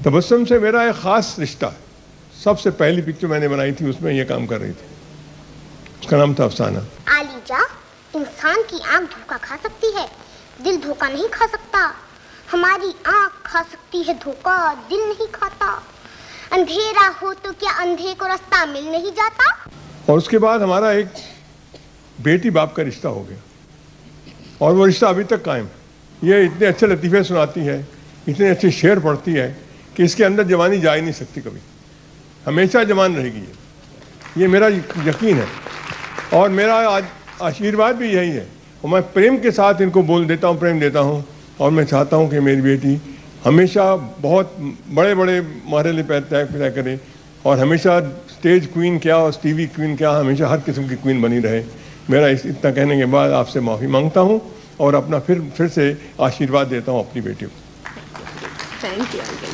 तबस्सुम से मेरा एक ख़ास रिश्ता है। सबसे पहली पिक्चर मैंने बनाई थी उसमें ये काम कर रही थी, उसका नाम था अफसाना। आलीजा, इंसान की आंख धोखा खा सकती है, दिल धोखा नहीं खा सकता। हमारी आंख खा सकती है धोखा, दिल नहीं खाता। अंधेरा हो तो क्या अंधे को रास्ता मिल नहीं जाता। और उसके बाद हमारा एक बेटी बाप का रिश्ता हो गया और वो रिश्ता अभी तक कायम। ये इतने अच्छे लतीफ़े सुनाती है, इतने अच्छे शेर पढ़ती है कि इसके अंदर जवानी जा ही नहीं सकती कभी, हमेशा जवान रहेगी ये मेरा यकीन है। और मेरा आज आशीर्वाद भी यही है और मैं प्रेम के साथ इनको बोल देता हूँ, प्रेम देता हूँ। और मैं चाहता हूँ कि मेरी बेटी हमेशा बहुत बड़े बड़े मरहले तय करे और हमेशा स्टेज क्वीन क्या और टीवी क्वीन क्या, हमेशा हर किस्म की क्वीन बनी रहे। मेरा इतना कहने के बाद आपसे माफ़ी मांगता हूँ और अपना फिर से आशीर्वाद देता हूँ अपनी बेटी को। Thank you.